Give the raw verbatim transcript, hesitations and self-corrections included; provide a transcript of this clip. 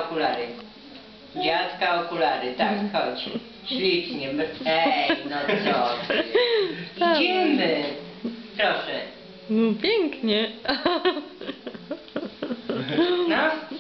okulary. Dziadka okulary, tak, chodź. Ślicznie. Ej, no co ty. Idziemy. Proszę. No pięknie. No.